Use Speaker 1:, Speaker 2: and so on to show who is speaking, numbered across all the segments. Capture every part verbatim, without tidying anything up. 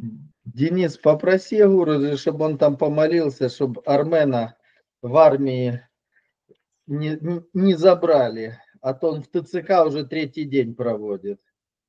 Speaker 1: Денис, попроси Гуру, чтобы он там помолился, чтобы Армена в армии не, не забрали, а то он в ТЦК уже третий день проводит.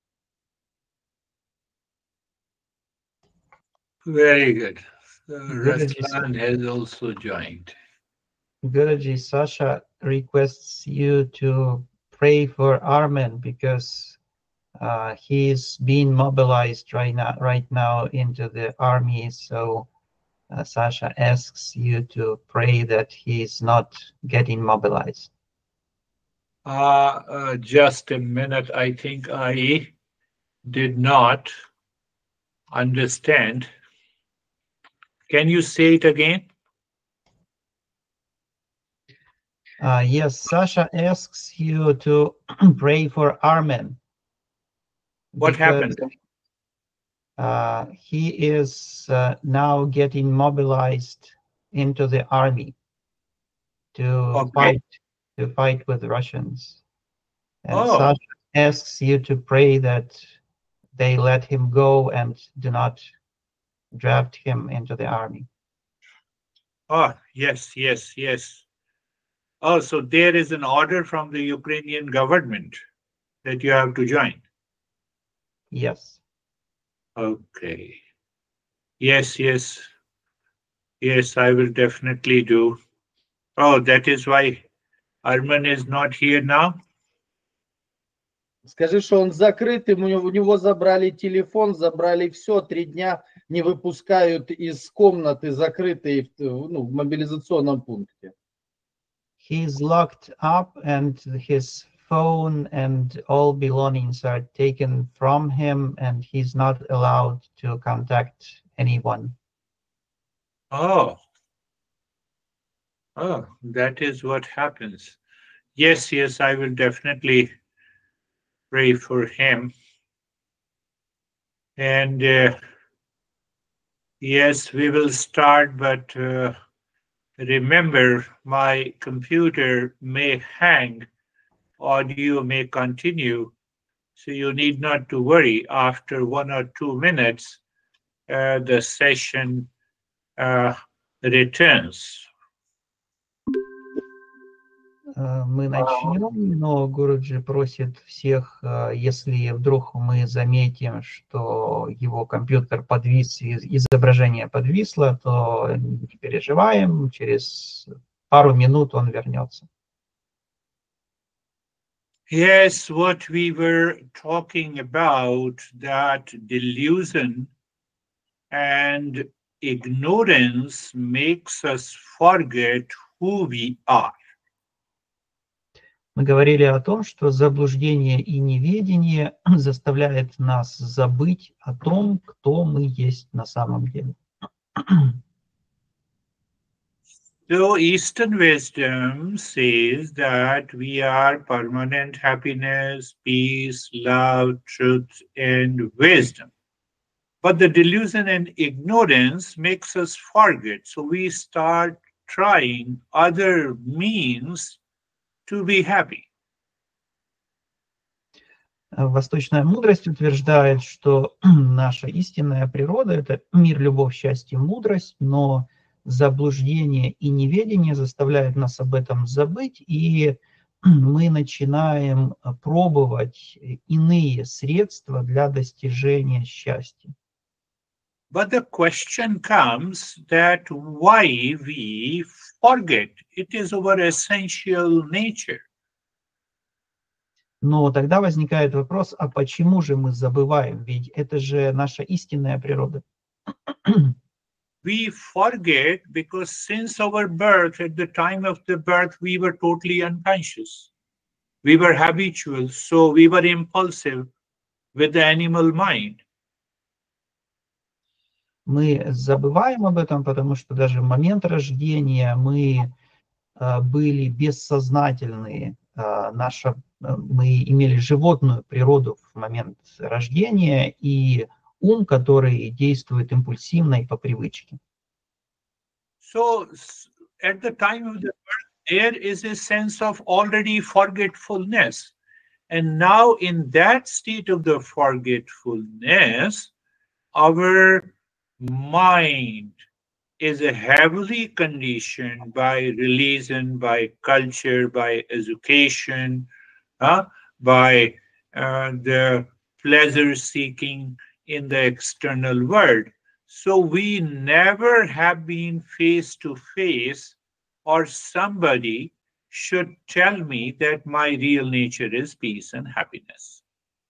Speaker 2: Very good. So Raslan has also joined.
Speaker 3: Guruji, Sasha requests you to pray for Armen because uh, he is being mobilized right now, right now into the army. So uh, Sasha asks you to pray that he is not getting mobilized.
Speaker 2: Uh, uh, just a minute. I think I did not understand. Can you say it again?
Speaker 3: Uh, yes, Sasha asks you to pray for Armen.
Speaker 2: What happened?
Speaker 3: Uh, he is uh, now getting mobilized into the army to
Speaker 2: Okay.
Speaker 3: fight to fight with the Russians. And
Speaker 2: Oh.
Speaker 3: Sasha asks you to pray that they let him go and do not draft him into the army.
Speaker 2: Oh, yes, yes, yes. Oh, so there is an order from the Ukrainian government that you have to join.
Speaker 3: Yes.
Speaker 2: Okay. Yes, yes. Yes, I will definitely do. Oh, that is why Arman is not here now?
Speaker 1: Скажи, что он закрыт, ему, у него забрали телефон, забрали все, три дня не выпускают из комнаты, закрытой ну, в мобилизационном пункте.
Speaker 3: He's locked up and his phone and all belongings are taken from him and he's not allowed to contact anyone.
Speaker 2: Oh. Oh, that is what happens. Yes, yes, I will definitely pray for him. And uh, yes, we will start, but uh, remember, my computer may hang, audio may continue, so you need not to worry. After one or two minutes, uh, the session uh, returns.
Speaker 3: Мы начнем, но Гуруджи просит всех, если вдруг мы заметим, что его компьютер подвис, изображение подвисло, то не переживаем, через пару минут он вернется.
Speaker 2: Yes, what we were talking about, that delusion and ignorance makes us forget who we are.
Speaker 3: Мы говорили о том, что заблуждение и неведение заставляет нас забыть о том, кто мы есть на самом деле.
Speaker 2: So Eastern wisdom says that we are permanent happiness, peace, love, truth, and wisdom. But the delusion and ignorance makes us forget. So we start trying other means to be happy.
Speaker 3: Восточная мудрость утверждает, что наша истинная природа – это мир, любовь, счастье, мудрость, но заблуждение и неведение заставляют нас об этом забыть, и мы начинаем пробовать иные средства для достижения счастья.
Speaker 2: But the question comes that why we forget. It is our essential nature.
Speaker 3: Но тогда возникает вопрос, а почему же мы забываем? Ведь это же наша истинная природа.
Speaker 2: We forget because since our birth, at the time of the birth, we were totally unconscious. We were habitual, so we were impulsive with the animal mind.
Speaker 3: Мы забываем об этом, потому что даже в момент рождения мы э, были бессознательные. Э, наша, э, мы имели животную природу в момент рождения и ум, который действует импульсивно и по привычке.
Speaker 2: So at the time of the birth, there is a sense of already forgetfulness. And now in that state of the forgetfulness, our mind is heavily conditioned by religion, by culture, by education, uh, by uh, the pleasure seeking in the external world. So we never have been face to face, or somebody should tell me that my real nature is peace and happiness.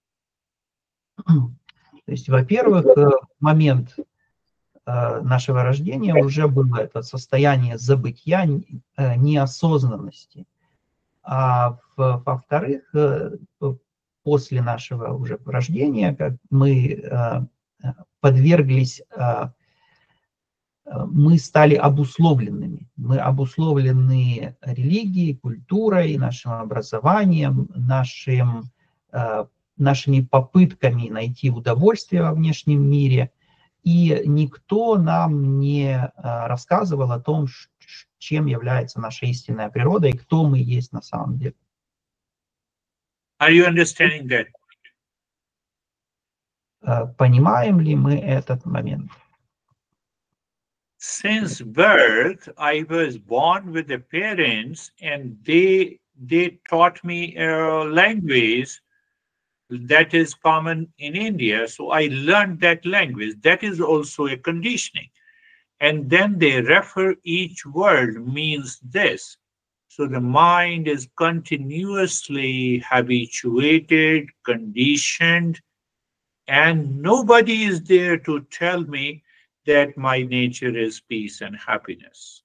Speaker 3: То есть, во-первых, в момент нашего рождения уже было это состояние забытия, неосознанности. А во-вторых, после нашего уже рождения, как мы подверглись, мы стали обусловленными. Мы обусловлены религией, культурой, нашим образованием, нашим, нашими попытками найти удовольствие во внешнем мире. И никто нам не рассказывал о том, чем является наша истинная природа и кто мы есть на самом деле.
Speaker 2: Are you understanding that?
Speaker 3: Понимаем ли мы этот момент?
Speaker 2: Since birth, I was born with the parents, and they they taught me a language that is common in India. So I learned that language. That is also a conditioning. And then they refer each word means this. So the mind is continuously habituated, conditioned, and nobody is there to tell me that my nature is peace and happiness.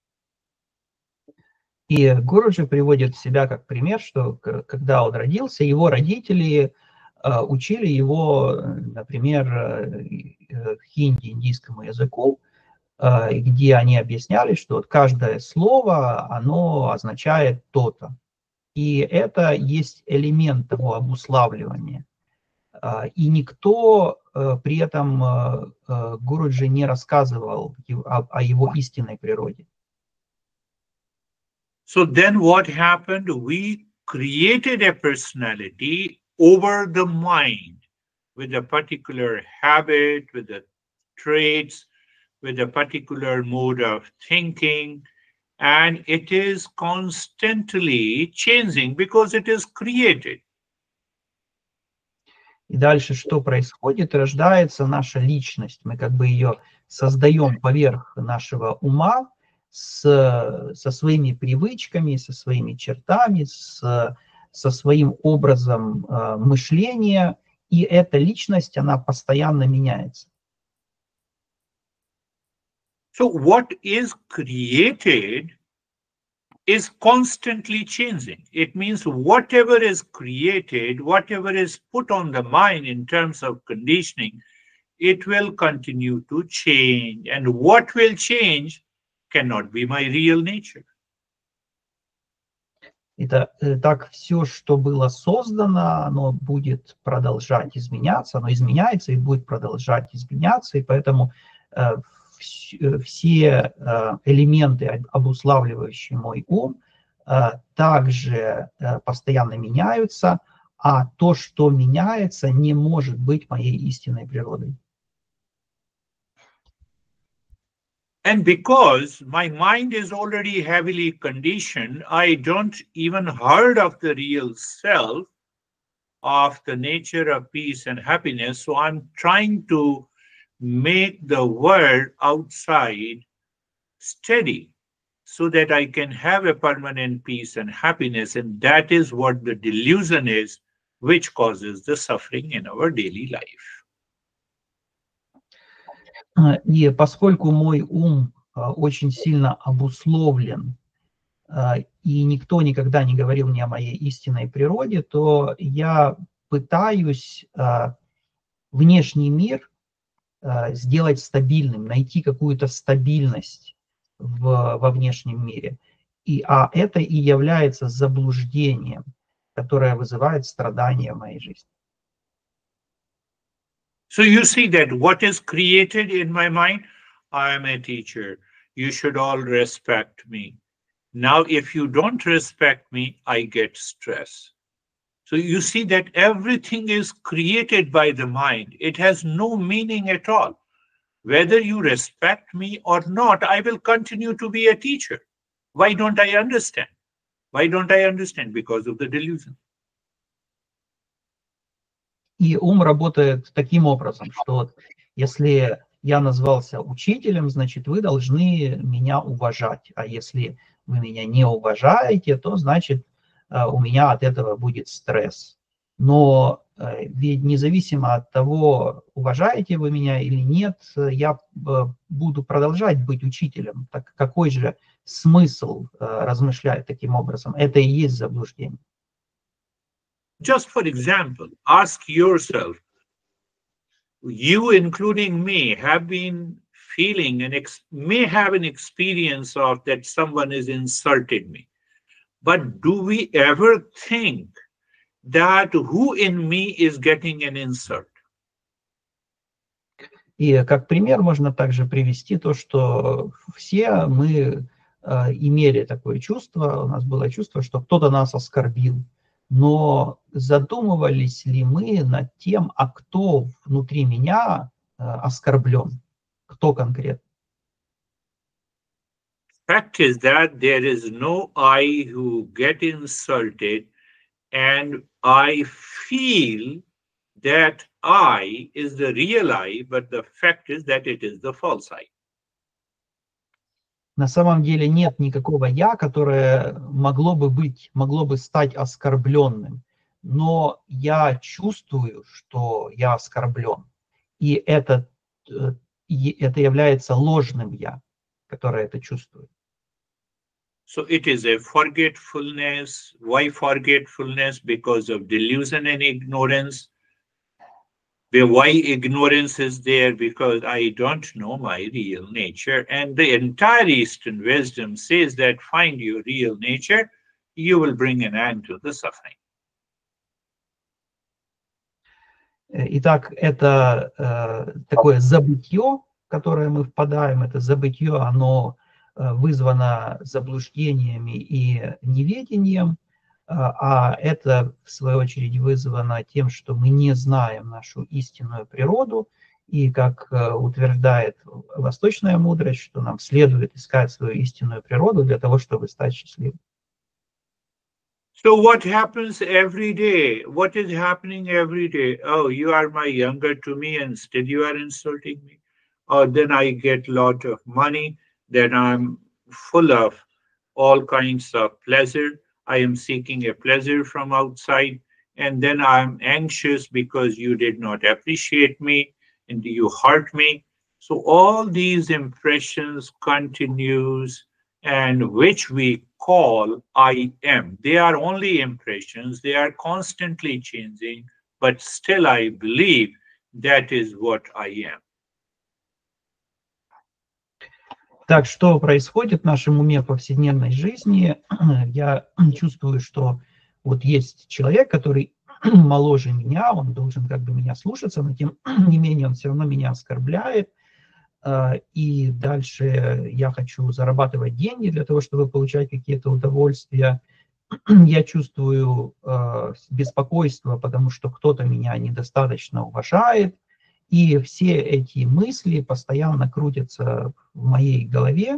Speaker 3: И Гуруджи приводит себя как пример, что когда он родился, его родители учили его, например, хинди, индийскому языку, где они объясняли, что каждое слово, оно означает то-то. И это есть элемент того обуславливания. И никто при этом Гуруджи не рассказывал о его истинной природе.
Speaker 2: So then what happened? We created a personality over the mind with a particular habit, with the traits, with a particular mode of thinking, and it is constantly changing because it is created.
Speaker 3: И дальше что происходит? Рождается наша личность. Мы как бы ее создаем поверх нашего ума, с, со своими привычками, со своими чертами, с, со своим образом э, мышления. И эта личность, она постоянно меняется.
Speaker 2: So what is created is constantly changing. It means whatever is created, whatever is put on the mind in terms of conditioning, it will continue to change. And what will change cannot be my real nature.
Speaker 3: Это так все, что было создано, оно будет продолжать изменяться, оно изменяется и будет продолжать изменяться, и поэтому э, все э, элементы, обуславливающие мой ум, э, также э, постоянно меняются, а то, что меняется, не может быть моей истинной природой.
Speaker 2: And because my mind is already heavily conditioned, I don't even heard of the real self, of the nature of peace and happiness. So I'm trying to make the world outside steady so that I can have a permanent peace and happiness. And that is what the delusion is, which causes the suffering in our daily life.
Speaker 3: И поскольку мой ум очень сильно обусловлен, и никто никогда не говорил мне о моей истинной природе, то я пытаюсь внешний мир сделать стабильным, найти какую-то стабильность в, во внешнем мире. И, а это и является заблуждением, которое вызывает страдания в моей жизни.
Speaker 2: So you see that what is created in my mind, I am a teacher. You should all respect me. Now, if you don't respect me, I get stress. So you see that everything is created by the mind. It has no meaning at all. Whether you respect me or not, I will continue to be a teacher. Why don't I understand? Why don't I understand? Because of the delusion.
Speaker 3: И ум работает таким образом, что вот если я назвался учителем, значит, вы должны меня уважать. А если вы меня не уважаете, то, значит, у меня от этого будет стресс. Но ведь независимо от того, уважаете вы меня или нет, я буду продолжать быть учителем. Так какой же смысл размышлять таким образом? Это и есть заблуждение.
Speaker 2: Just for example, ask yourself, you including me have been feeling and ex may have an experience of that someone is insulted me. But do we ever think that who in me is getting an insult?
Speaker 3: И как пример можно также привести то, что все мы э, имели такое чувство, у нас было чувство, что кто-то нас оскорбил. Но задумывались ли мы над тем, а кто внутри меня э, оскорблен? Кто конкретно?
Speaker 2: Fact is that there is no I who get insulted, and I feel that I is the real I, but the fact is that it is the false I.
Speaker 3: На самом деле нет никакого «я», которое могло бы быть, могло бы стать оскорбленным. Но я чувствую, что я оскорблен. И это, и это является ложным «я», которое это чувствует.
Speaker 2: So it is a forgetfulness. Why forgetfulness? Because of delusion and ignorance. Why ignorance is there? Because I don't know my real nature. And the entire Eastern wisdom says that find your real nature, you will bring an end to the suffering.
Speaker 3: Итак, это э, такое забытье, в которое мы впадаем, это забытье, оно э, вызвано заблуждениями и неведением, а это, в свою очередь, вызвано тем, что мы не знаем нашу истинную природу, и, как утверждает восточная мудрость, что нам следует искать свою истинную природу для того, чтобы стать счастливым.
Speaker 2: So what happens every day? What is happening every day? Oh, you are my younger to me, and still you are insulting me. Or then I get a lot of money, then I'm full of all kinds of pleasure. I am seeking a pleasure from outside, and then I'm anxious because you did not appreciate me and you hurt me. So all these impressions continues, and which we call I am. They are only impressions. They are constantly changing, but still I believe that is what I am.
Speaker 3: Так, что происходит в нашем уме в повседневной жизни? Я чувствую, что вот есть человек, который моложе меня, он должен как бы меня слушаться, но тем не менее он все равно меня оскорбляет. И дальше я хочу зарабатывать деньги для того, чтобы получать какие-то удовольствия. Я чувствую беспокойство, потому что кто-то меня недостаточно уважает. И все эти мысли постоянно крутятся в моей голове.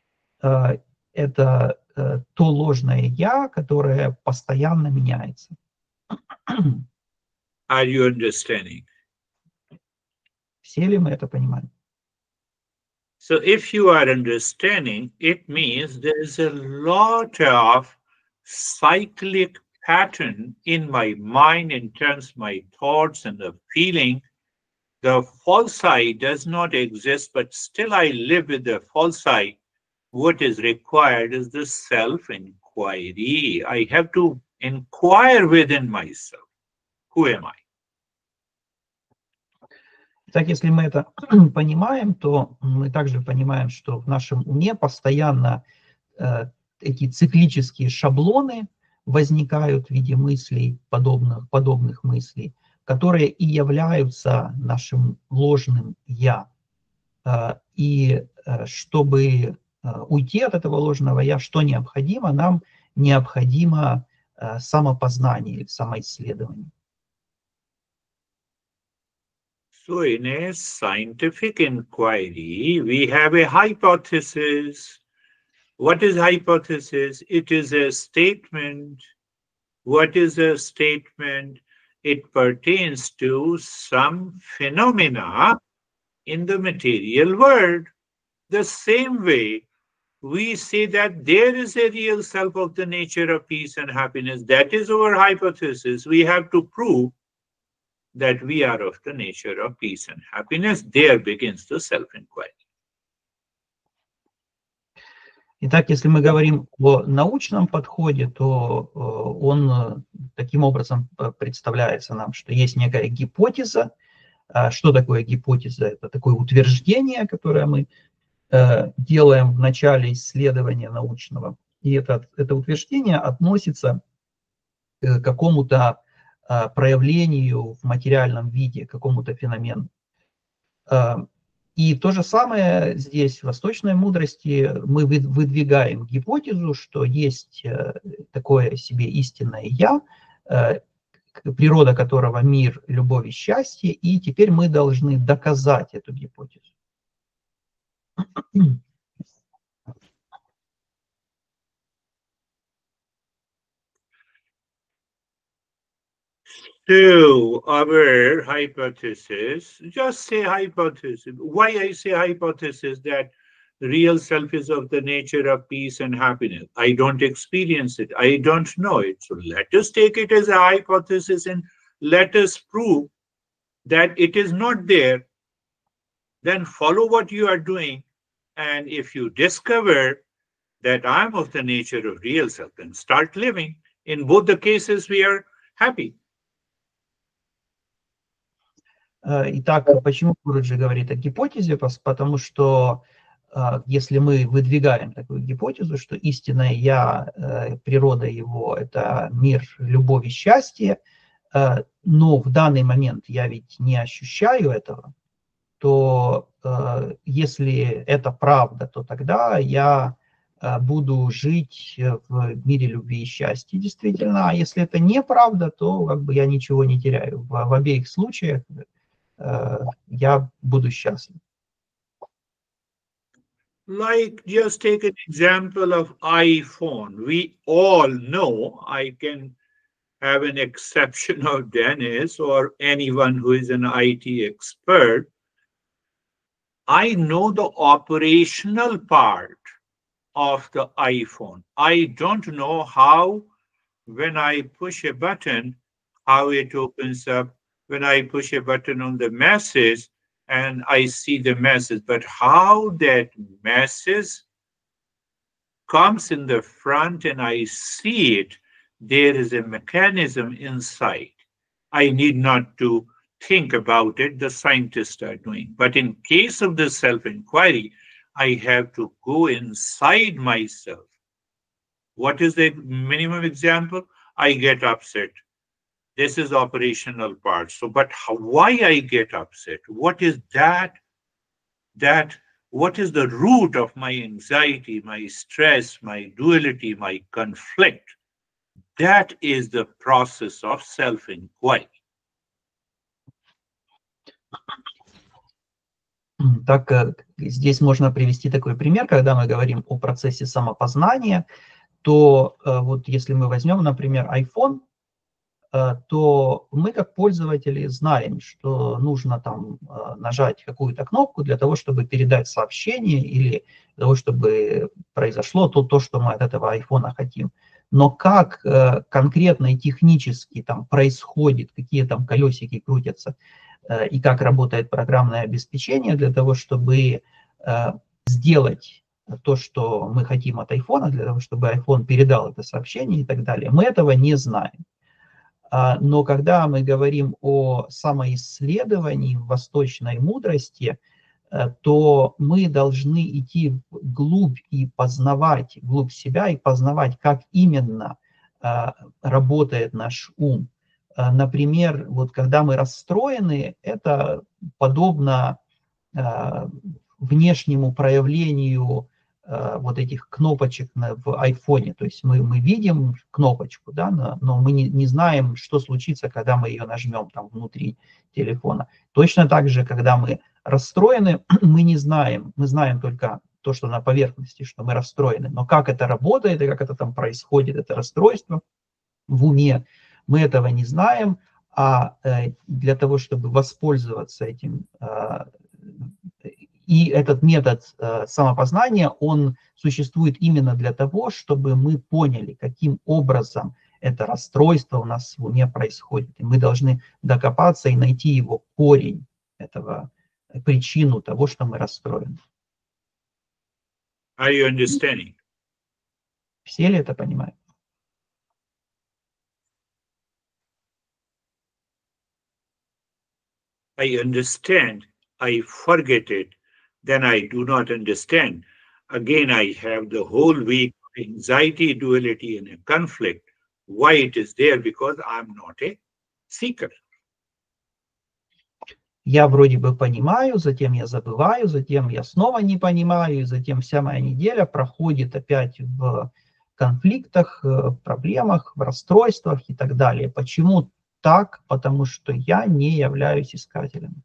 Speaker 3: Это то ложное «я», которое постоянно меняется.
Speaker 2: Are you understanding?
Speaker 3: Все ли мы это понимаем?
Speaker 2: So if you are understanding, it means there is a lot of cyclic pattern in my mind in terms of my thoughts and the feeling. The false I does not exist, but still I live with the false I. What is required is the self-inquiry. I have to inquire within myself. Who am I?
Speaker 3: Так, если мы это понимаем, то мы также понимаем, что в нашем уме постоянно э, эти циклические шаблоны возникают в виде мыслей, подобных, подобных мыслей, которые и являются нашим ложным «я». И чтобы уйти от этого ложного «я», что необходимо? Нам необходимо самопознания или самоисследования.
Speaker 2: So in a scientific inquiry, we have a hypothesis. What is hypothesis? It is a statement. What is a statement? It pertains to some phenomena in the material world. The same way we say that there is a real self of the nature of peace and happiness. That is our hypothesis. We have to prove that we are of the nature of peace and happiness. There begins the self-inquiry.
Speaker 3: Итак, если мы говорим о научном подходе, то он таким образом представляется нам, что есть некая гипотеза. Что такое гипотеза? Это такое утверждение, которое мы делаем в начале исследования научного. И это, это утверждение относится к какому-то проявлению в материальном виде, какому-то феномену. И то же самое здесь, в восточной мудрости, мы выдвигаем гипотезу, что есть такое себе истинное «я», природа которого мир, любовь и счастье, и теперь мы должны доказать эту гипотезу.
Speaker 2: So our hypothesis, just say hypothesis. Why I say hypothesis? That real self is of the nature of peace and happiness. I don't experience it. I don't know it. So let us take it as a hypothesis and let us prove that it is not there. Then follow what you are doing. And if you discover that I'm of the nature of real self, then start living. In both the cases, we are happy.
Speaker 3: Итак, почему Гуруджи говорит о гипотезе? Потому что если мы выдвигаем такую гипотезу, что истинное «я», природа его – это мир, любовь и счастье, но в данный момент я ведь не ощущаю этого, то если это правда, то тогда я буду жить в мире любви и счастья, действительно. А если это неправда, то как бы я ничего не теряю. В, в обеих случаях я буду счастлив.
Speaker 2: Like, just take an example of iPhone. We all know, I can have an exception of Dennis or anyone who is an I T expert. I know the operational part of the iPhone. I don't know how, when I push a button, how it opens up. When I push a button on the message and I see the message, but how that message comes in the front and I see it, there is a mechanism inside. I need not to think about it, the scientists are doing. But in case of the self-inquiry, I have to go inside myself. What is the minimum example? I get upset. This is operational part. So, but how, why I get upset? What is that? That, what is the root of my anxiety, my stress, my duality, my conflict? That is the process of self-inquiry.
Speaker 3: Так, здесь можно привести такой пример, когда мы говорим о процессе самопознания, то вот если мы возьмем, например, iPhone, то мы как пользователи знаем, что нужно там нажать какую-то кнопку для того, чтобы передать сообщение или для того, чтобы произошло то, то, что мы от этого айфона хотим. Но как конкретно и технически там происходит, какие там колесики крутятся и как работает программное обеспечение для того, чтобы сделать то, что мы хотим от айфона, для того, чтобы iPhone передал это сообщение и так далее, мы этого не знаем. Но когда мы говорим о самоисследовании в восточной мудрости, то мы должны идти вглубь и познавать, вглубь себя и познавать, как именно работает наш ум. Например, вот когда мы расстроены, это подобно внешнему проявлению вот этих кнопочек на, в айфоне. То есть мы, мы видим кнопочку, да, но мы не, не знаем, что случится, когда мы ее нажмем там внутри телефона. Точно так же, когда мы расстроены, мы не знаем, мы знаем только то, что на поверхности, что мы расстроены. Но как это работает и как это там происходит, это расстройство в уме, мы этого не знаем. А для того, чтобы воспользоваться этим, и этот метод самопознания, он существует именно для того, чтобы мы поняли, каким образом это расстройство у нас в уме происходит. И мы должны докопаться и найти его корень, этого, причину того, что мы расстроены.
Speaker 2: Are you understanding?
Speaker 3: Все ли это понимают?
Speaker 2: I understand, I forget it, then I do not understand. Again, I have the whole week of anxiety, duality, and a conflict. Why it is there? Because I'm not a seeker.
Speaker 3: Я вроде бы понимаю, затем я забываю, затем я снова не понимаю, и затем вся моя неделя проходит опять в конфликтах, в проблемах, в расстройствах и так далее. Почему так? Потому что я не являюсь искателем.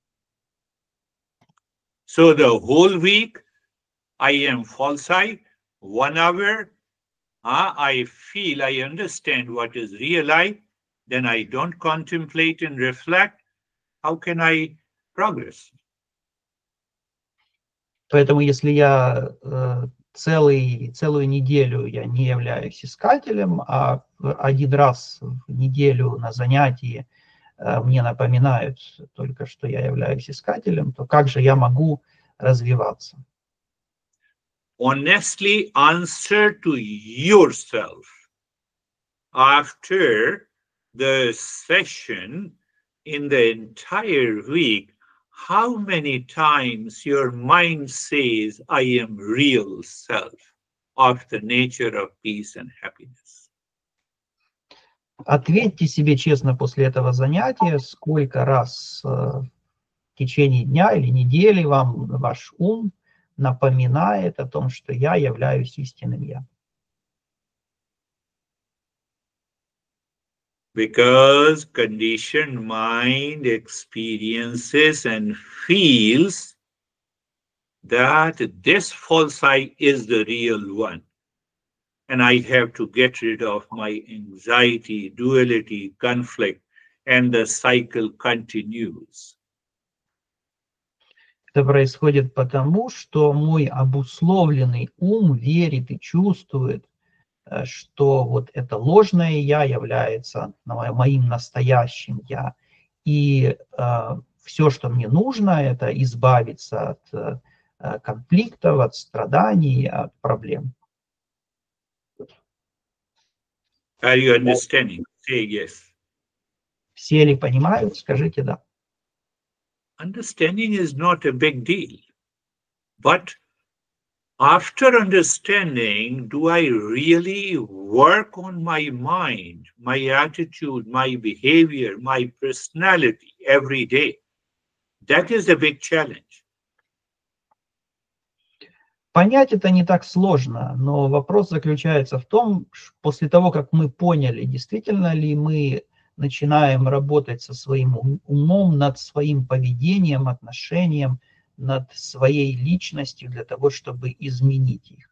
Speaker 2: So the whole week I am false I, one hour, uh, I feel, I understand what is real I, then I don't contemplate and reflect. How can I progress?
Speaker 3: Поэтому если я э, целый, целую неделю я не являюсь искателем, а один раз в неделю на занятии э, мне напоминают только, что я являюсь искателем, то как же я могу развиваться?
Speaker 2: Honestly answer to yourself. After the session, in the entire week, how many times your mind says, I am real self, of the nature of peace and happiness?
Speaker 3: Ответьте себе честно после этого занятия, сколько раз э, в течение дня или недели вам ваш ум напоминает о том, что я являюсь истинным я.
Speaker 2: Because conditioned mind experiences and feels that this false I is the real one. And I have to get rid of my anxiety, duality, conflict, and the cycle continues.
Speaker 3: Это происходит потому, что мой обусловленный ум верит и чувствует, что вот это ложное я является моим настоящим я. И э, все, что мне нужно, это избавиться от э, конфликтов, от страданий, от проблем.
Speaker 2: Are you understanding? Say yes.
Speaker 3: Все ли понимают? Скажите да.
Speaker 2: Understanding is not a big deal. But after understanding, do I really work on my mind, my attitude, my behavior, my personality every day? That is the big challenge.
Speaker 3: Понять это не так сложно, но вопрос заключается в том, после того, как мы поняли, действительно ли мы начинаем работать со своим умом над своим поведением, отношением, над своей личностью для того, чтобы изменить их.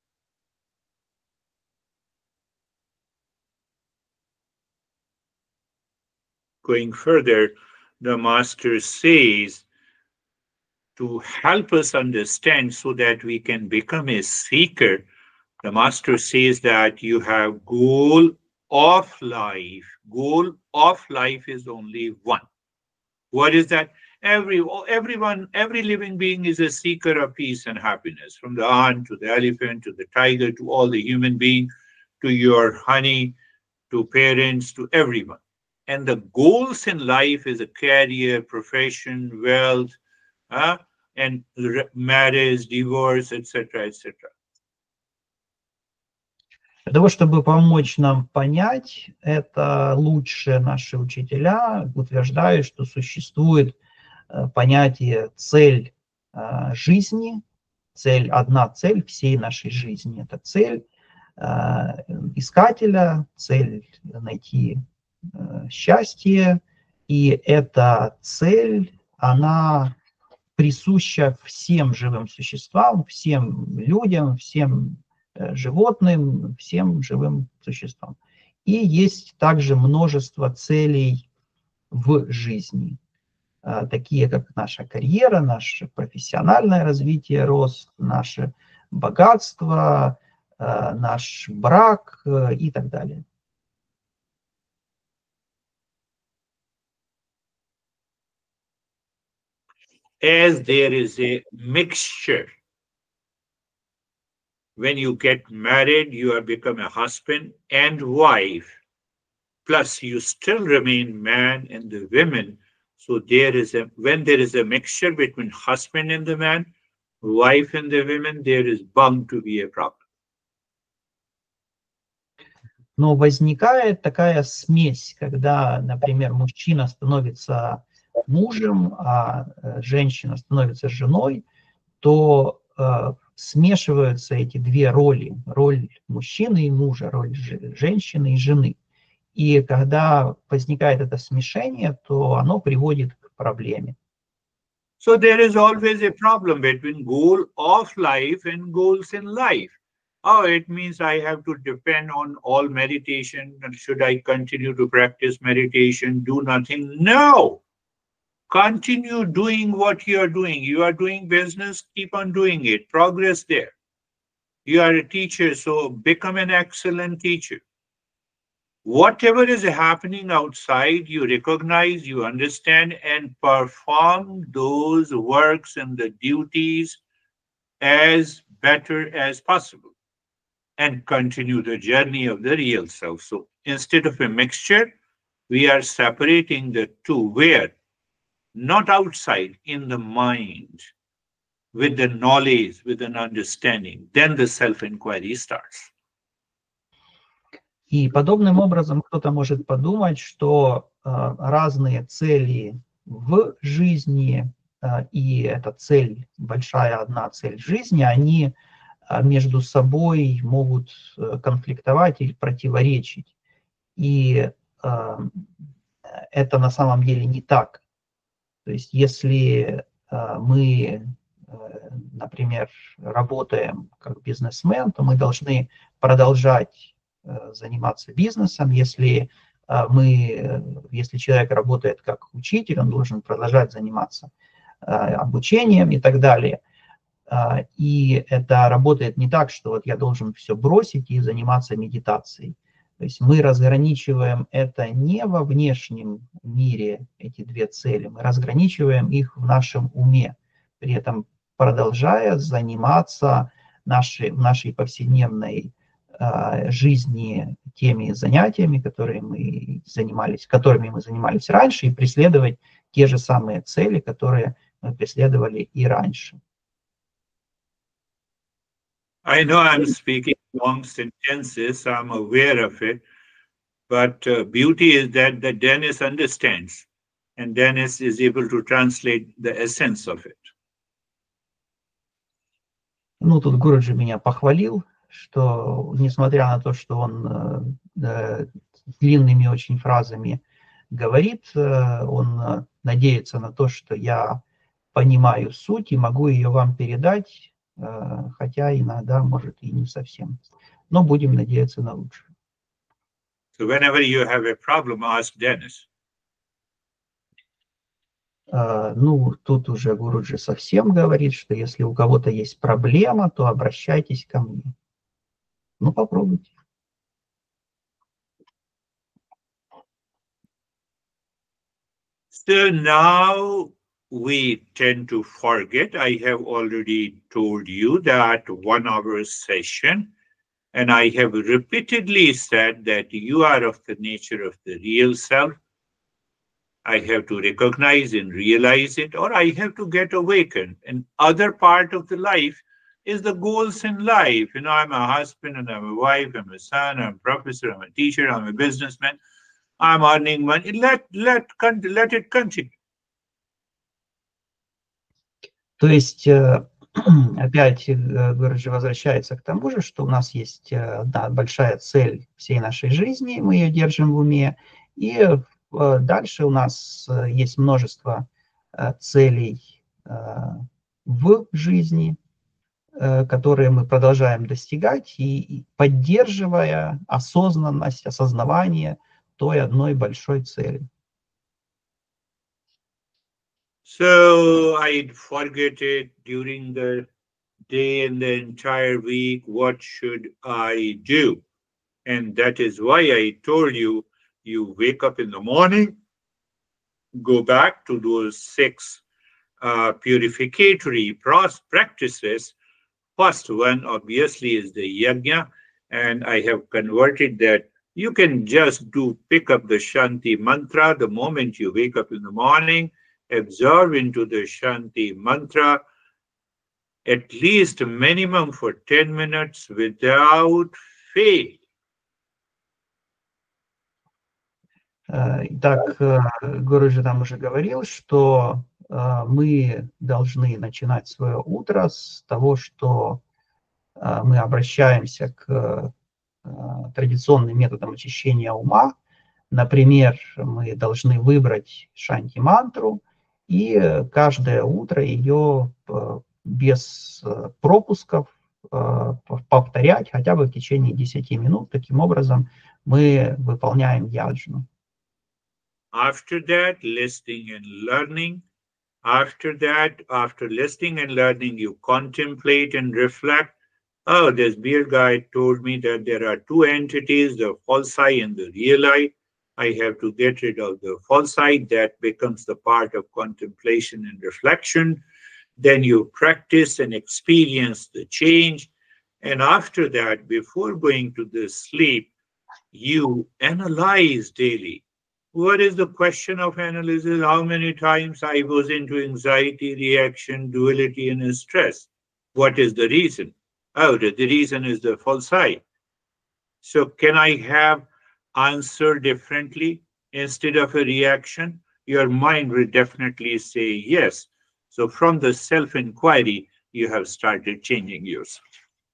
Speaker 2: Going further, the master says, to help us understand so that we can become a seeker, the master says that you have goal of life. Goal of life is only one. What is that? Every, everyone, every living being is a seeker of peace and happiness, from the ant to the elephant to the tiger to all the human beings, to your honey, to parents, to everyone. And the goals in life is a career, profession, wealth, uh, and marriage, divorce, et cetera, et cetera.
Speaker 3: Для того, чтобы помочь нам понять, это лучшие наши учителя утверждают, что существует понятие цель жизни, цель, одна цель всей нашей жизни. Это цель э, искателя, цель найти э, счастье. И эта цель, она присуща всем живым существам, всем людям, всем э, животным, всем живым существам. И есть также множество целей в жизни, э, такие как наша карьера, наше профессиональное развитие, рост, наше богатство, э, наш брак э, и так далее.
Speaker 2: As there is a mixture. When you get married, you are become a husband and wife. Plus, you still remain man and the women. So there is a when there is a mixture between husband and the man, wife and the women, there is bound to be a problem.
Speaker 3: Но возникает такая смесь, когда, например, мужчина становится мужем, а женщина становится женой, то э, смешиваются эти две роли, роль мужчины и мужа, роль женщины и жены. И когда возникает это смешение, то оно приводит к проблеме.
Speaker 2: So there is always a problem between goal of life and goals in life. Oh, it means I have to depend on all meditation. And should I continue to practice meditation, do nothing? No! Continue doing what you are doing. You are doing business, keep on doing it. Progress there. You are a teacher, so become an excellent teacher. Whatever is happening outside, you recognize, you understand, and perform those works and the duties as better as possible. And continue the journey of the real self. So instead of a mixture, we are separating the two, where not outside, in the mind, with the knowledge, with an understanding, then the self-inquiry starts.
Speaker 3: И подобным образом кто-то может подумать, что э, разные цели в жизни, э, и эта цель, большая одна цель жизни, они э, между собой могут э, конфликтовать или противоречить. И э, это на самом деле не так. То есть если э, мы, э, например, работаем как бизнесмен, то мы должны продолжать заниматься бизнесом. Если мы, если человек работает как учитель, он должен продолжать заниматься обучением и так далее. И это работает не так, что вот я должен все бросить и заниматься медитацией. То есть мы разграничиваем это не во внешнем мире, эти две цели, мы разграничиваем их в нашем уме, при этом продолжая заниматься нашей, в нашей повседневной жизни теми занятиями, которые мы занимались, которыми мы занимались раньше, и преследовать те же самые цели, которые мы преследовали и раньше.
Speaker 2: I know I'm speaking long sentences, I'm aware of it, but uh, beauty is that, that Dennis understands, and Dennis is able to translate the essence of it.
Speaker 3: Ну, тут Гуруджи меня похвалил, что несмотря на то, что он э, длинными очень фразами говорит, э, он надеется на то, что я понимаю суть и могу ее вам передать, э, хотя иногда, может, и не совсем. Но будем надеяться на лучшее.
Speaker 2: So whenever you have a problem, ask Dennis.
Speaker 3: Uh, ну, тут уже Гуруджи совсем говорит, что если у кого-то есть проблема, то обращайтесь ко мне. Ну, попробуйте.
Speaker 2: So now we tend to forget. I have already told you that one hour session, and I have repeatedly said that you are of the nature of the real self. I have to recognize and realize it, or I have to get awakened. And other part of the life is the goals in life. You know, I'm a husband and I'm a wife, I'm a son, I'm a professor, I'm a teacher, I'm a businessman, I'm earning money. Let, let, let it continue.
Speaker 3: То есть, опять Гурджи возвращается к тому же, что у нас есть одна большая цель всей нашей жизни, мы ее держим в уме, и дальше у нас есть множество целей в жизни, которые мы продолжаем достигать, и поддерживая осознанность, осознавание той одной большой цели.
Speaker 2: So I forget it during the day and the entire week, what should I do? And that is why I told you, you wake up in the morning, go back to those six uh, purificatory practices. First one, obviously, is the yajna, and I have converted that. You can just do pick up the Shanti mantra the moment you wake up in the morning, absorb into the Shanti mantra, at least minimum for ten minutes without fail.
Speaker 3: Итак, Гуруджи там уже говорил, что мы должны начинать свое утро с того, что мы обращаемся к традиционным методам очищения ума. Например, мы должны выбрать шанти-мантру и каждое утро ее без пропусков повторять хотя бы в течение десяти минут. Таким образом, мы выполняем яджну.
Speaker 2: After that, listening and learning. After that, after listening and learning, you contemplate and reflect. Oh, this beer guy told me that there are two entities, the false I and the real I. I have to get rid of the false I. That becomes the part of contemplation and reflection. Then you practice and experience the change. And after that, before going to the sleep, you analyze daily. What is the question of analysis? How many times I was into anxiety, reaction, duality, and stress? What is the reason? Oh, the, the reason is the false I. So can I have answer differently instead of a reaction? Your mind will definitely say yes. So from the self-inquiry, you have started changing yourself.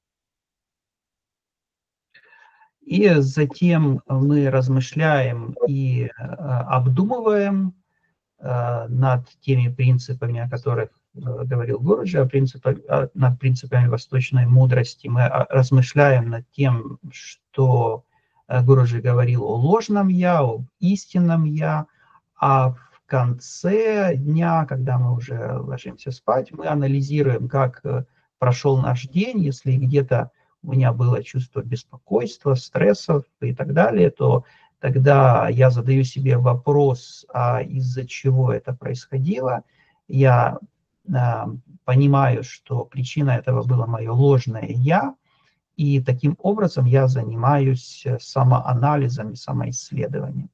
Speaker 3: И затем мы размышляем и обдумываем над теми принципами, о которых говорил Гуруджи, над принципами восточной мудрости. Мы размышляем над тем, что Гуруджи говорил о ложном я, об истинном я, а в конце дня, когда мы уже ложимся спать, мы анализируем, как прошел наш день. Если где-то у меня было чувство беспокойства, стрессов и так далее, то тогда я задаю себе вопрос, а из-за чего это происходило. Я э, понимаю, что причина этого было мое ложное «я», и таким образом я занимаюсь самоанализом и самоисследованием.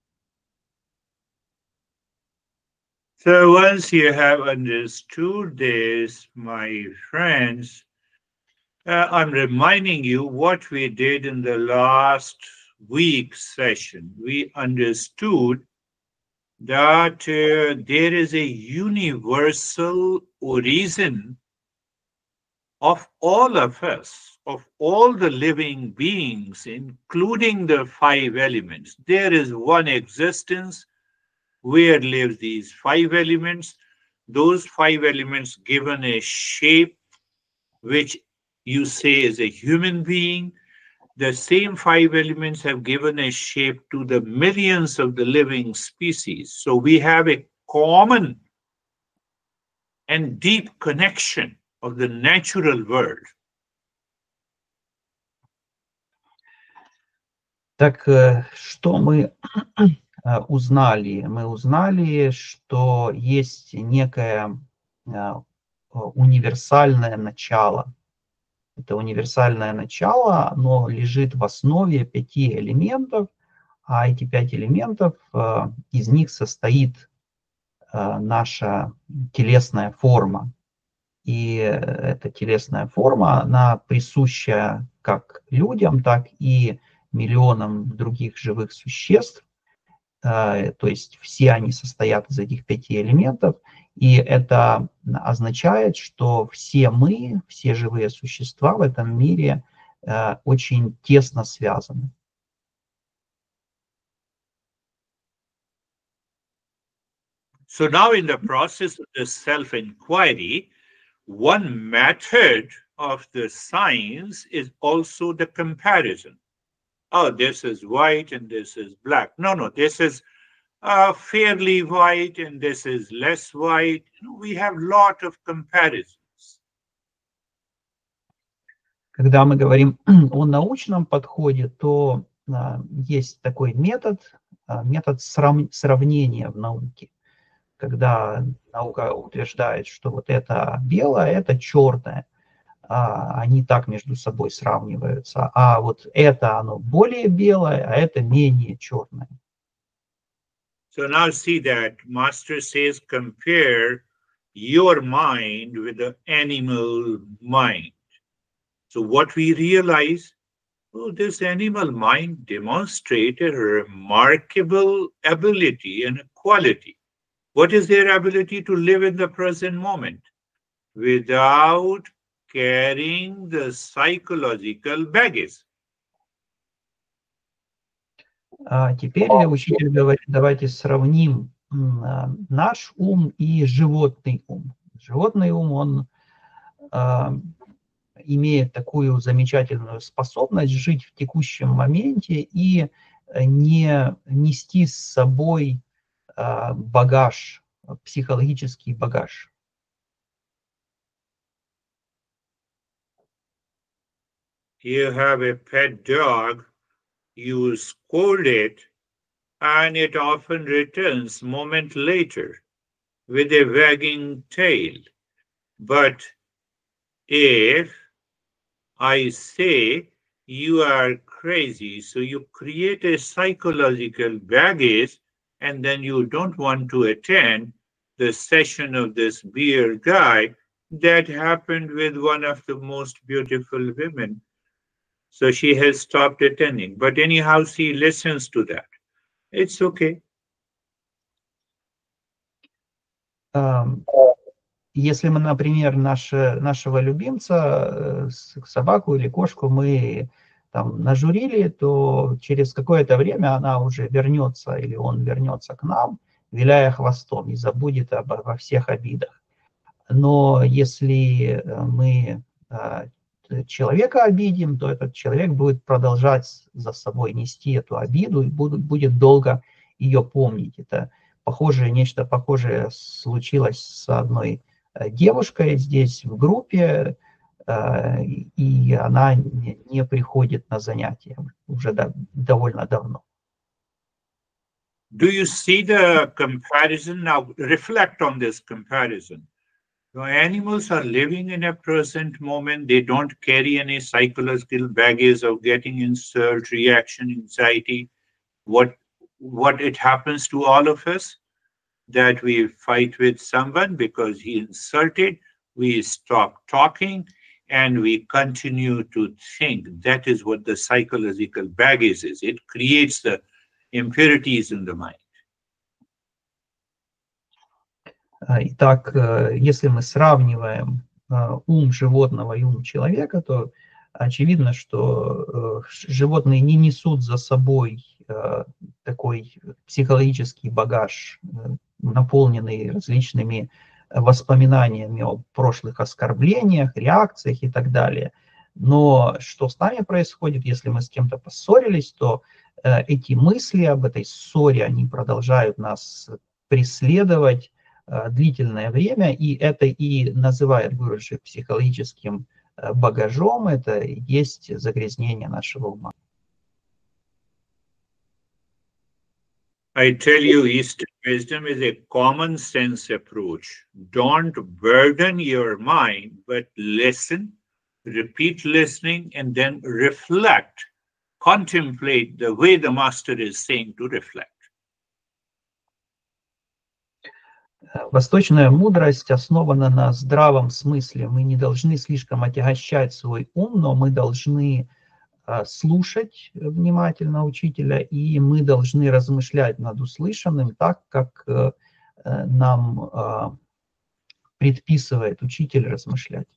Speaker 2: So once you have understood this, my friends, Uh, I'm reminding you what we did in the last week's session. We understood that uh, there is a universal origin of all of us, of all the living beings, including the five elements. There is one existence where live these five elements. Those five elements given a shape which you say is a human being. The same five elements have given a shape to the millions of the living species. So we have a common and deep connection of the natural world.
Speaker 3: Так, что мы узнали? Мы узнали, что есть некое универсальное начало. Это универсальное начало, оно лежит в основе пяти элементов, а эти пять элементов, из них состоит наша телесная форма. И эта телесная форма, она присуща как людям, так и миллионам других живых существ. То есть все они состоят из этих пяти элементов. И это означает, что все мы, все живые существа в этом мире э, очень тесно связаны.
Speaker 2: So now in the process of the self-inquiry, one method of the science is also the comparison. Oh, this is white and this is black. No, no, this is uh, fairly white and this is less white. You know, we have lot of comparisons.
Speaker 3: Когда мы говорим о научном подходе, то а, есть такой метод, а, метод срав, сравнения в науке. Когда наука утверждает, что вот это белое, это черное, а, они так между собой сравниваются, а вот это оно более белое, а это менее черное.
Speaker 2: So now see that Master says compare your mind with the animal mind. So what we realize, oh, this animal mind demonstrated a remarkable ability and quality. What is their ability to live in the present moment without carrying the psychological baggage?
Speaker 3: А теперь учитель говорит, давайте сравним наш ум и животный ум. Животный ум, он а, имеет такую замечательную способность жить в текущем моменте и не нести с собой а, багаж, психологический багаж.
Speaker 2: You have a pet dog, you scold it, and it often returns a moment later with a wagging tail. But if I say you are crazy, so you create a psychological baggage, and then you don't want to attend the session of this beer guy. That happened with one of the most beautiful women. So she has stopped attending. But anyhow, she listens to that. It's okay.
Speaker 3: Um, если мы, например, наше, нашего любимца, собаку или кошку, мы там нажурили, то через какое-то время она уже вернется или он вернется к нам, виляя хвостом, и забудет обо, обо всех обидах. Но если мы человека обидим, то этот человек будет продолжать за собой нести эту обиду и будет, будет долго ее помнить. Это похожее, нечто похожее случилось с одной девушкой здесь в группе, и она не приходит на занятия уже довольно давно.
Speaker 2: Do you see the comparison? Now reflect on this comparison. The animals are living in a present moment. They don't carry any psychological baggage of getting insult, reaction, anxiety. What, what it happens to all of us, that we fight with someone because he insulted, we stop talking, and we continue to think. That is what the psychological baggage is. It creates the impurities in the mind.
Speaker 3: Итак, если мы сравниваем ум животного и ум человека, то очевидно, что животные не несут за собой такой психологический багаж, наполненный различными воспоминаниями о прошлых оскорблениях, реакциях и так далее. Но что с нами происходит, если мы с кем-то поссорились, то эти мысли об этой ссоре, они продолжают нас преследовать длительное время, и это и называет Гуруджи психологическим багажом, это и есть загрязнение нашего ума.
Speaker 2: I tell you, Eastern wisdom is a common sense approach. Don't burden your mind, but listen, repeat listening, and then reflect, contemplate the way the master is saying to reflect.
Speaker 3: Восточная мудрость основана на здравом смысле. Мы не должны слишком отягощать свой ум, но мы должны слушать внимательно учителя, и мы должны размышлять над услышанным так, как нам предписывает учитель размышлять.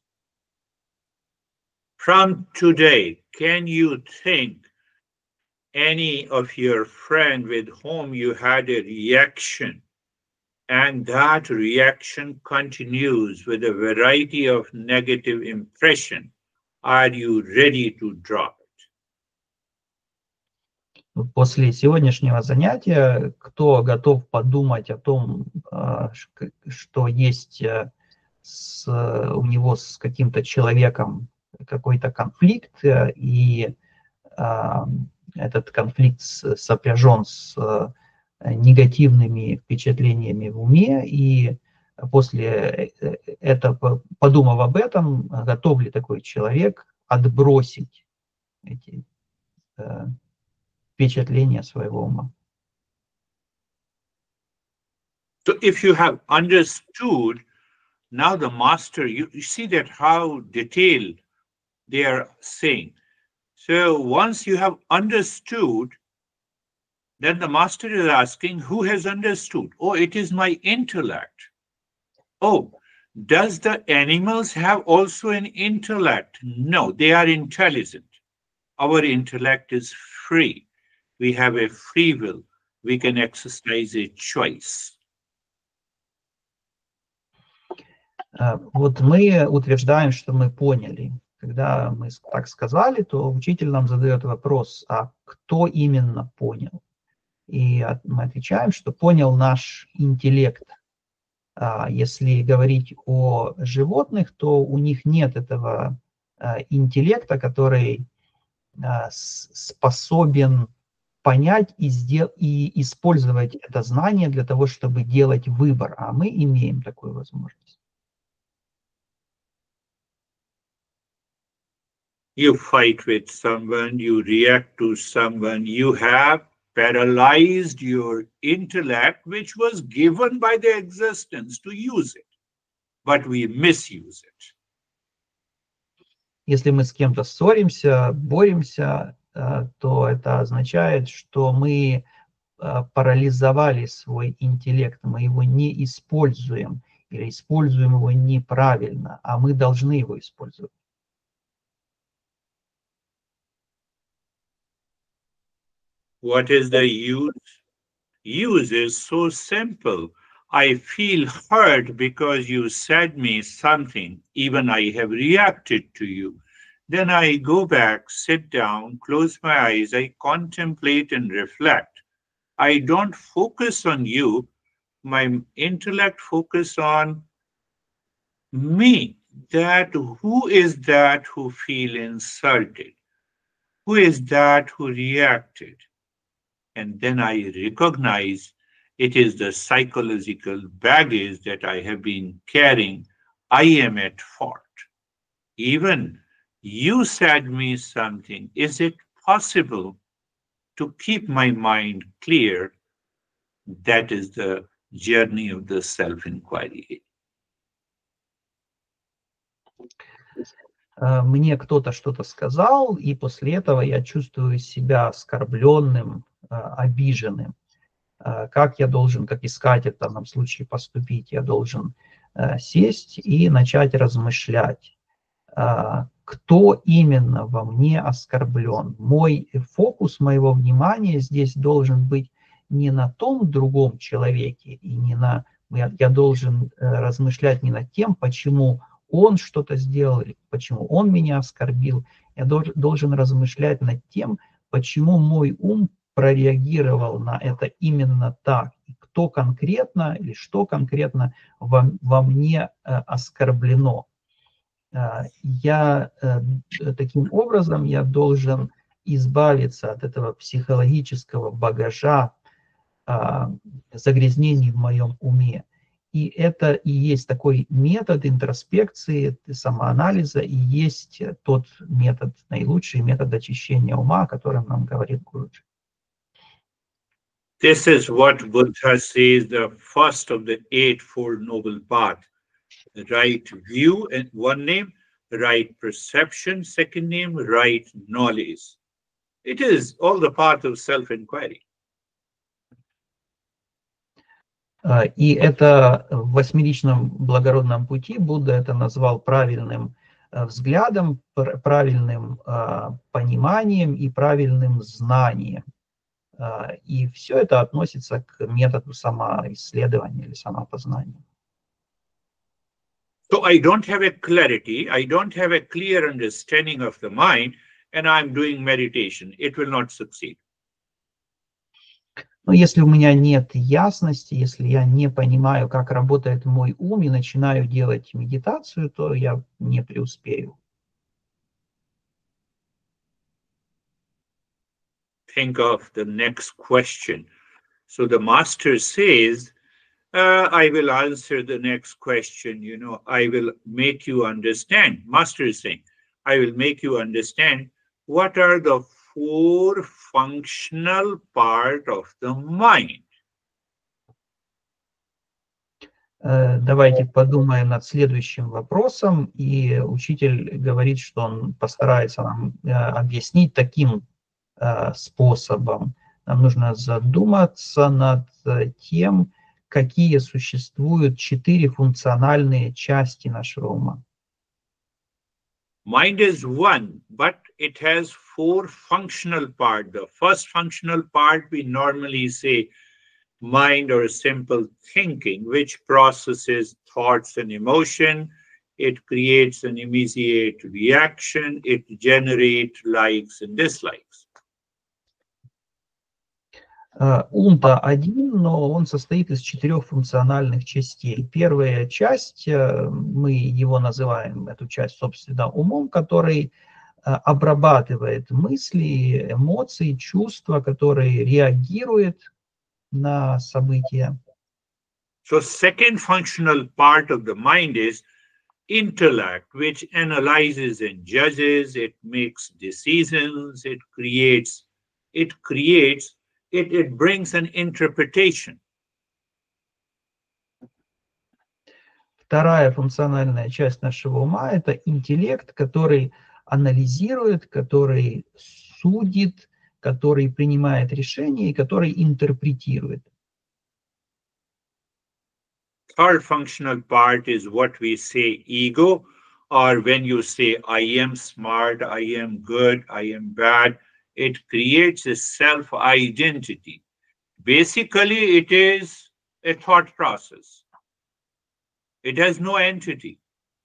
Speaker 2: From today, can you think any of your friend with whom you had a reaction, and that reaction continues with a variety of negative impression? Are you ready to drop it?
Speaker 3: После сегодняшнего занятия, кто готов подумать о том, что есть с, у него с каким-то человеком какой-то конфликт, и этот конфликт сопряжен с негативными впечатлениями в уме, и после этого, подумав об этом, готов ли такой человек отбросить эти впечатления своего ума?
Speaker 2: So if you have understood, now the master, you, you see that how detailed they are saying. So once you have understood, then the master is asking, who has understood? Oh, it is my intellect. Oh, does the animals have also an intellect? No, they are intelligent. Our intellect is free. We have a free will. We can exercise a choice.
Speaker 3: Вот мы утверждаем, что мы поняли. Когда мы так сказали, то учитель нам задает вопрос, а кто именно понял? И мы отвечаем, что понял наш интеллект. Если говорить о животных, то у них нет этого интеллекта, который способен понять и, сдел- и использовать это знание для того, чтобы делать выбор. А мы имеем такую возможность.
Speaker 2: You fight with someone, you react to someone, you have paralyzed your intellect, which was given by the existence to use it, but we misuse it.
Speaker 3: Если мы с кем-то ссоримся, боремся, то это означает, что мы парализовали свой интеллект, мы его не используем или используем его неправильно, а мы должны его использовать.
Speaker 2: What is the use? Use is so simple. I feel hurt because you said me something, even I have reacted to you. Then I go back, sit down, close my eyes, I contemplate and reflect. I don't focus on you. My intellect focus on me. That who is that who feel insulted? Who is that who reacted? And then I recognize it is the psychological baggage that I have been carrying. I am at fault. Even you said me something. Is it possible to keep my mind clear? That is the journey of the self-inquiry.
Speaker 3: Мне кто-то что-то сказал, и после этого я чувствую себя оскорбленным, обиженным. Как я должен, как искатель в данном случае поступить? Я должен сесть и начать размышлять. Кто именно во мне оскорблен? Мой фокус моего внимания здесь должен быть не на том другом человеке, и не на... Я, я должен размышлять не над тем, почему он что-то сделал, или почему он меня оскорбил. Я должен, должен размышлять над тем, почему мой ум прореагировал на это именно так, и кто конкретно или что конкретно во, во мне оскорблено. Я таким образом я должен избавиться от этого психологического багажа загрязнений в моем уме. И это и есть такой метод интроспекции, самоанализа, и есть тот метод, наилучший метод очищения ума, о котором нам говорит Гуруджи.
Speaker 2: This is what Buddha says, the first of the Eightfold Noble Path. Right view, and one name, right perception, second name, right knowledge. It is all the path of self-inquiry.
Speaker 3: И это в восьмеричном благородном пути Будда это назвал правильным взглядом, правильным пониманием и правильным знанием. И все это относится к методу самоисследования или самопознания.
Speaker 2: So I don't have a clarity, I don't have a clear understanding of the mind, and I'm doing meditation. It will not succeed.
Speaker 3: Но если у меня нет ясности, если я не понимаю, как работает мой ум, и начинаю делать медитацию, то я не преуспею.
Speaker 2: Think of the next question. So the master says, uh, I will answer the next question. You know, I will make you understand. Master is saying, I will make you understand what are the four functional part of the mind.
Speaker 3: Давайте подумаем над следующим вопросом. И учитель говорит, что он постарается нам объяснить таким способом. Нам нужно задуматься над тем, какие существуют четыре функциональные части нашего ума.
Speaker 2: Mind is one, but it has four functional parts. The first functional part we normally say mind or simple thinking, which processes thoughts and emotion. It creates an immediate reaction. It generates likes and dislikes.
Speaker 3: Ум-то один, но он состоит из четырех функциональных частей. Первая часть, мы его называем, эту часть, собственно, умом, который обрабатывает мысли, эмоции, чувства, который реагирует на события.
Speaker 2: So second functional part of the mind is intellect, which analyzes and judges, it makes decisions, it creates, it creates, it, it brings an interpretation.
Speaker 3: Вторая функциональная часть нашего ума – это интеллект, который анализирует, который судит, который принимает решения и который интерпретирует.
Speaker 2: Third functional part is what we say ego, or when you say I am smart, I am good, I am bad, it creates a self-identity. Basically, it is a thought process. It has no entity.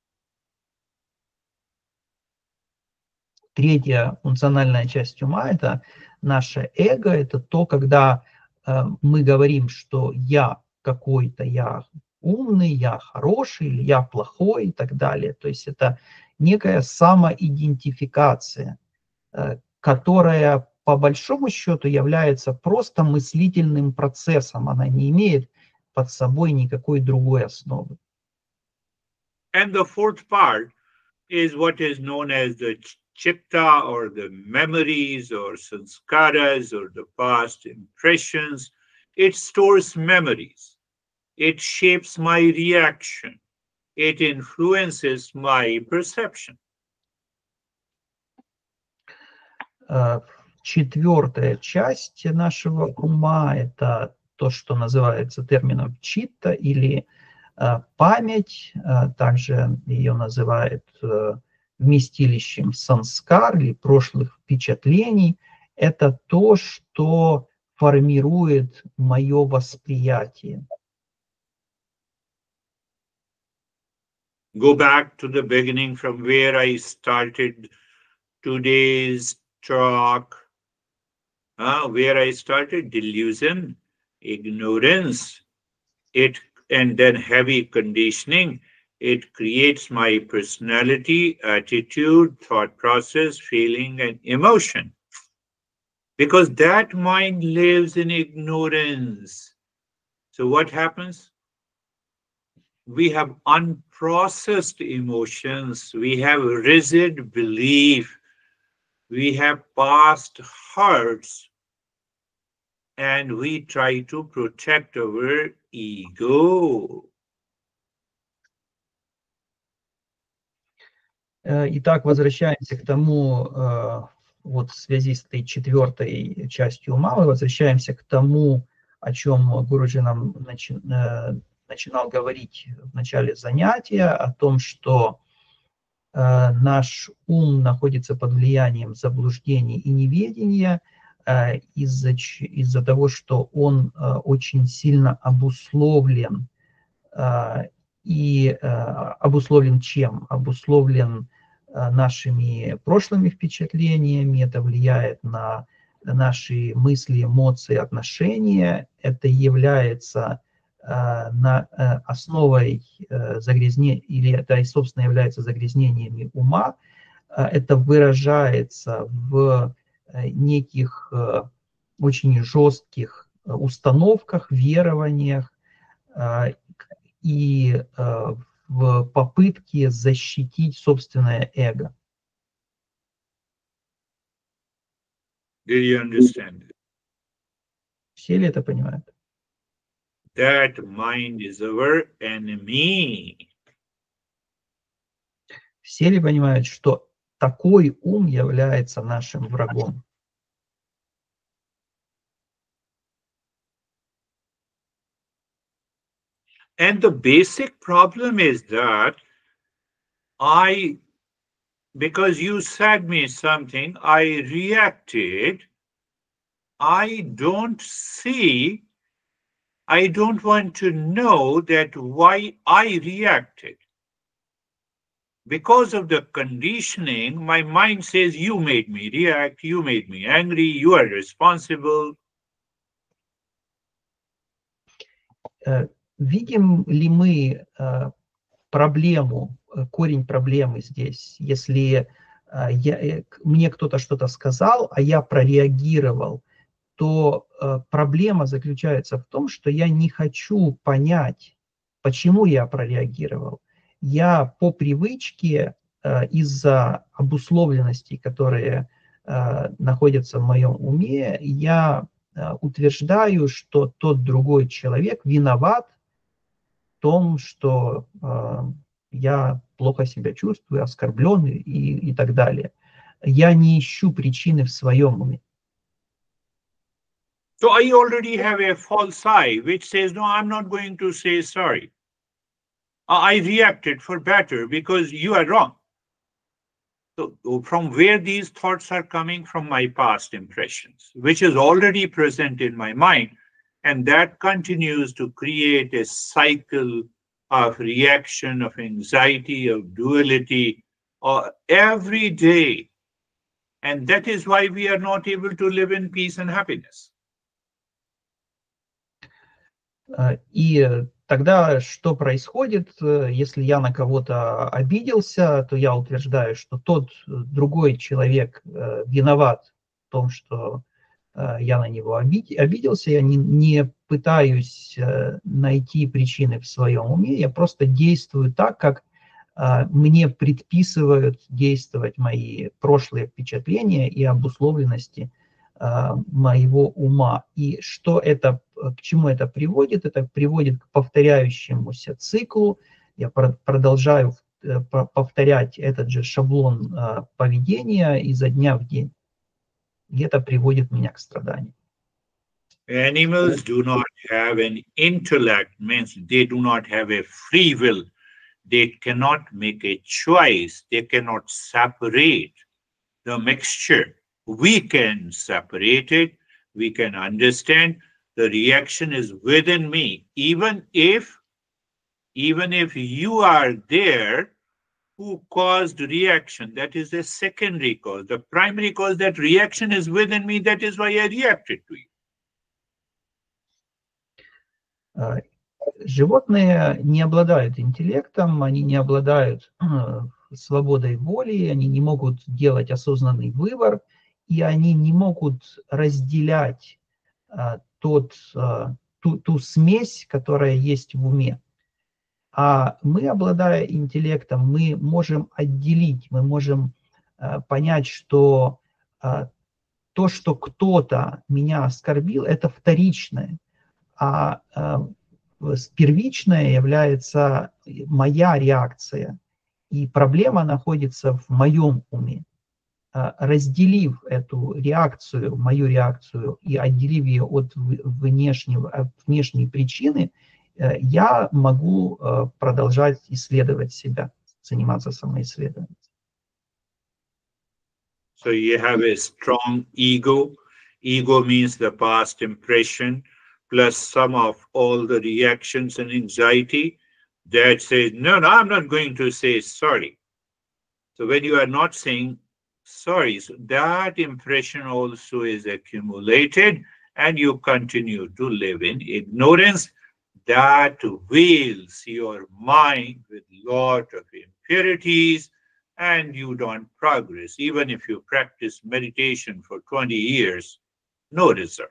Speaker 3: Третья функциональная часть ума – это наше эго, это то, когда э, мы говорим, что я какой-то, я умный, я хороший, или я плохой и так далее. То есть это некая самоидентификация, э, которая по большому счету является просто мыслительным процессом, она не имеет под собой никакой другой основы.
Speaker 2: And the fourth part is what is known as the chitta, or the memories, or sanskaras, or the past impressions. It stores memories. It shapes my reaction. It influences my perception.
Speaker 3: Четвертая часть нашего ума – это то, что называется термином читта или память, также ее называют вместилищем санскар или прошлых впечатлений. Это то, что формирует мое восприятие.
Speaker 2: Go back to the beginning from where I started today's talk. Uh, where I started, delusion, ignorance, it and then heavy conditioning. It creates my personality, attitude, thought process, feeling, and emotion. Because that mind lives in ignorance. So what happens? We have unprocessed emotions. We have rigid belief. We have past hurts. And we try to protect our ego.
Speaker 3: Итак, возвращаемся к тому, вот в связи с этой четвертой частью ума, мы возвращаемся к тому о чем Гуруджи нам начи, э, начинал говорить в начале занятия, о том, что э, наш ум находится под влиянием заблуждений и неведения э, из-за из-за того, что он э, очень сильно обусловлен. Э, и э, обусловлен чем? Обусловлен э, нашими прошлыми впечатлениями, это влияет на наши мысли, эмоции, отношения, это является э, на, э, основой э, загрязнения, или это, собственно, является загрязнениями ума, э, это выражается в э, неких э, очень жестких установках, верованиях, э, и э, в попытке защитить собственное эго.
Speaker 2: Do you understand?
Speaker 3: Все ли это понимают?
Speaker 2: That mind is our enemy.
Speaker 3: Все ли понимают, что такой ум является нашим врагом?
Speaker 2: And the basic problem is that I, because you said me something, I reacted. I don't see, I don't want to know that why I reacted. Because of the conditioning, my mind says, you made me react, you made me angry, you are responsible.
Speaker 3: Видим ли мы проблему, корень проблемы здесь, если я, мне кто-то что-то сказал, а я прореагировал, то проблема заключается в том, что я не хочу понять, почему я прореагировал. Я по привычке из-за обусловленностей, которые находятся в моем уме, я утверждаю, что тот другой человек виноват в том, что э, я плохо себя чувствую, оскорблен и, и так далее. Я не ищу причины в своем уме.
Speaker 2: So I already have a false eye which says, no, I'm not going to say sorry. I reacted for better because you are wrong. So from where these thoughts are coming? From my past impressions, which is already present in my mind, and that continues to create a cycle of reaction, of anxiety, of duality, uh, every day. And that is why we are not able to live in peace and happiness.
Speaker 3: И тогда что происходит, если я на кого-то обиделся, то я утверждаю, что тот другой человек виноват в том, что я на него обиделся, я не, не пытаюсь найти причины в своем уме, я просто действую так, как мне предписывают действовать мои прошлые впечатления и обусловленности моего ума. И что это, к чему это приводит? Это приводит к повторяющемуся циклу. Я продолжаю повторять этот же шаблон поведения изо дня в день. И это приводит меня к страданию.
Speaker 2: Animals do not have an intellect, means they do not have a free will. They cannot make a choice. They cannot separate the mixture. We can separate it. We can understand the reaction is within me. Even if, even if you are there who caused reaction, that is a secondary cause. The primary cause, that reaction is within me. That is why I reacted to you.
Speaker 3: Животные не обладают интеллектом, они не обладают свободой воли, они не могут делать осознанный выбор, и они не могут разделять а, тот, а, ту, ту смесь, которая есть в уме. А мы, обладая интеллектом, мы можем отделить, мы можем а, понять, что а, то, что кто-то меня оскорбил, это вторичное, а, а первичное является моя реакция, и проблема находится в моем уме. разделив эту реакцию, мою реакцию, и отделив ее от внешнего, от внешней причины, я могу продолжать исследовать себя, заниматься самоисследованием.
Speaker 2: So you have a strong ego. Ego means the past impression, plus some of all the reactions and anxiety that says, no, no, I'm not going to say sorry. So when you are not saying sorry, so that impression also is accumulated and you continue to live in ignorance. That veils your mind with lot of impurities and you don't progress. Even if you practice meditation for twenty years, no result.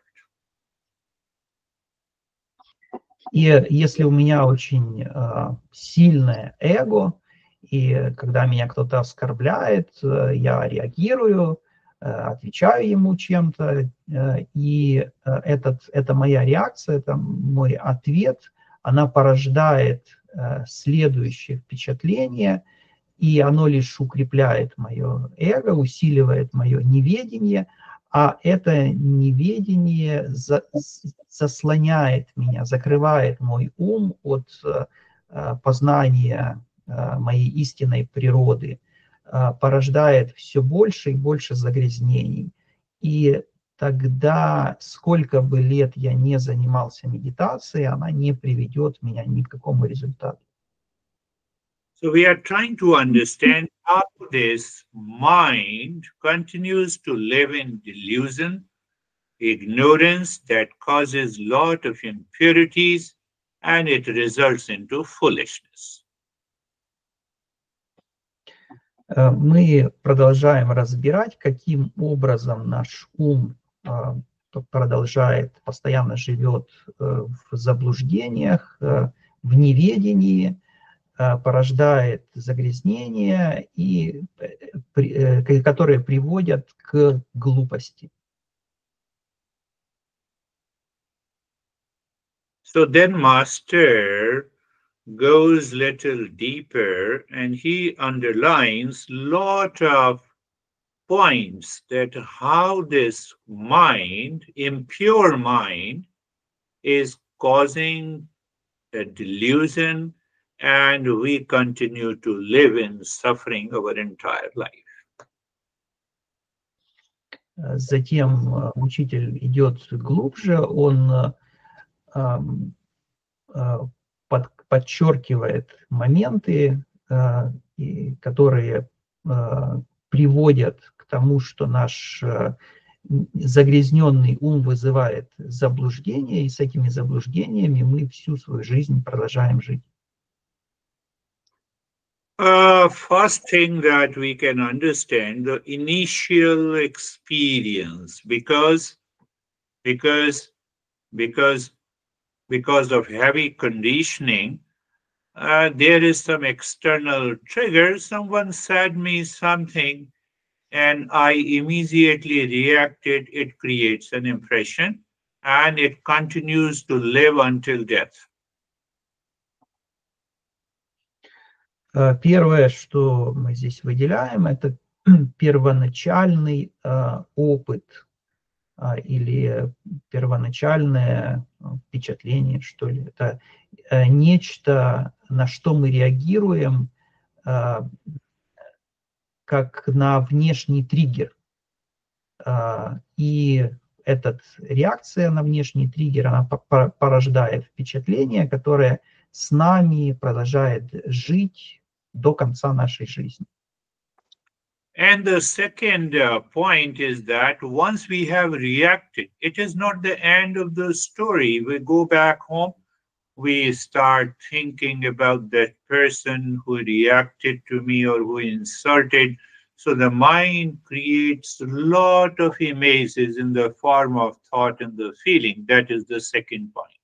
Speaker 3: И если у меня очень э, сильное эго, и когда меня кто-то оскорбляет, э, я реагирую, э, отвечаю ему чем-то, э, и э, этот, это моя реакция, это мой ответ, она порождает э, следующее впечатление, и оно лишь укрепляет мое эго, усиливает мое неведение, а это неведение за, заслоняет меня, закрывает мой ум от э, познания э, моей истинной природы, э, порождает все больше и больше загрязнений. И тогда, сколько бы лет я не занимался медитацией, она не приведет меня ни к какому результату.
Speaker 2: So we are trying to understand how this mind continues to live in delusion, ignorance that causes lot of impurities, and it results into foolishness.
Speaker 3: Мы продолжаем разбирать, каким образом наш ум продолжает, постоянно живет в заблуждениях, в неведении, порождает загрязнения, и, которые приводят к глупости.
Speaker 2: So then Master goes little deeper and he underlines lot of points that how this mind, impure mind, is causing a delusion and we continue to live in suffering our entire life.
Speaker 3: Затем учитель идет глубже, он подчеркивает моменты, которые приводят к тому, что наш загрязненный ум вызывает заблуждение, и с этими заблуждениями мы всю свою жизнь продолжаем жить.
Speaker 2: Uh, first thing that we can understand the initial experience, because because because because of heavy conditioning, uh, there is some external trigger. Someone said me something and I immediately reacted. It creates an impression and it continues to live until death.
Speaker 3: Первое, что мы здесь выделяем, это первоначальный э, опыт э, или первоначальное впечатление, что ли. Это э, нечто, на что мы реагируем э, как на внешний триггер. Э, и эта реакция на внешний триггер, она порождает впечатление, которое с нами продолжает жить до конца нашей жизни.
Speaker 2: And the second uh, point is that once we have reacted, it is not the end of the story. We go back home, we start thinking about that person who reacted to me or who insulted. So the mind creates a lot of images in the form of thought and the feeling. That is the second point.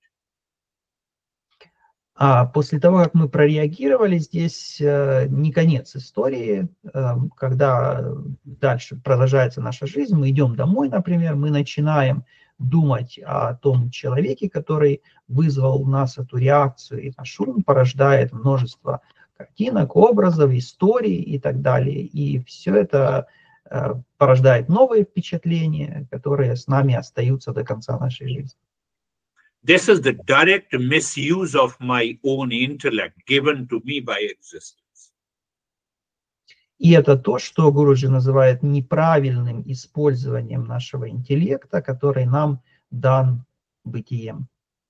Speaker 3: А после того, как мы прореагировали, здесь э, не конец истории. Э, когда дальше продолжается наша жизнь, мы идем домой, например, мы начинаем думать о том человеке, который вызвал у нас эту реакцию, и наш ум порождает множество картинок, образов, историй и так далее. И все это порождает новые впечатления, которые с нами остаются до конца нашей жизни.
Speaker 2: This is the direct misuse of my own intellect given to me by existence.
Speaker 3: И это то, что Гуруджи называет неправильным использованием нашего интеллекта, который нам дан бытием.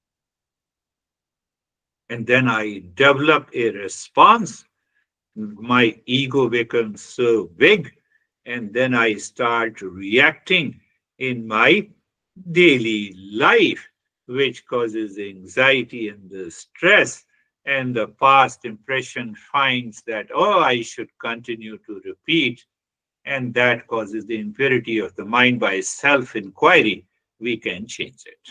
Speaker 2: And then I develop a response. My ego becomes so big, and then I start reacting in my daily life, which causes anxiety and the stress, and the past impression finds that, oh, I should continue to repeat, and that causes the impurity of the mind. By self-inquiry, we can change it.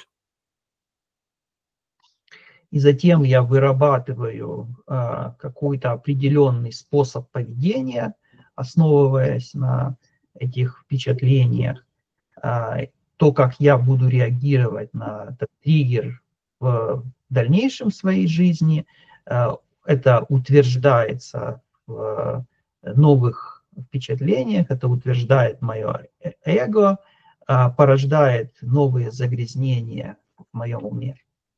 Speaker 3: И затем я вырабатываю э, какой-то определенный способ поведения, основываясь на этих впечатлениях. Э, то, как я буду реагировать на этот триггер в дальнейшем своей жизни, э, это утверждается в новых впечатлениях, это утверждает мое эго, э, порождает новые загрязнения в моем уме.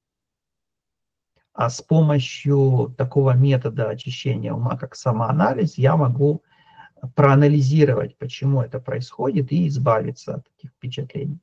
Speaker 3: А с помощью такого метода очищения ума, как самоанализ, я могу проанализировать, почему это происходит, и избавиться от таких впечатлений.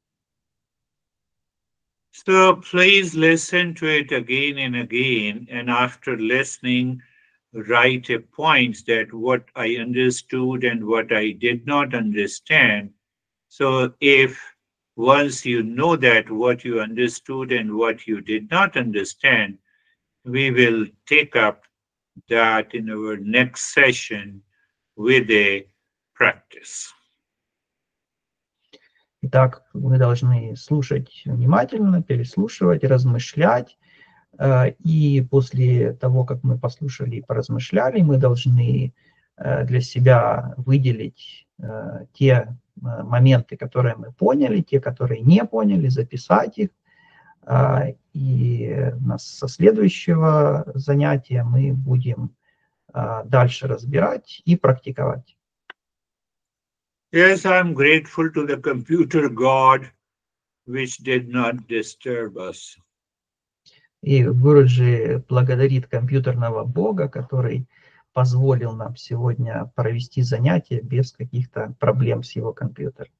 Speaker 2: So please listen to it again and again, and after listening, write a point that what I understood and what I did not understand. So if once you know that what you understood and what you did not understand, we will take up that in our next session with a practice.
Speaker 3: Итак, вы должны слушать внимательно, переслушивать, размышлять. И после того, как мы послушали и поразмышляли, мы должны для себя выделить те моменты, которые мы поняли, те, которые не поняли, записать их. И со следующего занятия мы будем дальше разбирать и практиковать.
Speaker 2: Yes, I'm grateful to the computer God, which did not disturb us.
Speaker 3: И Гуруджи благодарит компьютерного бога, который позволил нам сегодня провести занятие без каких-то проблем с его компьютером.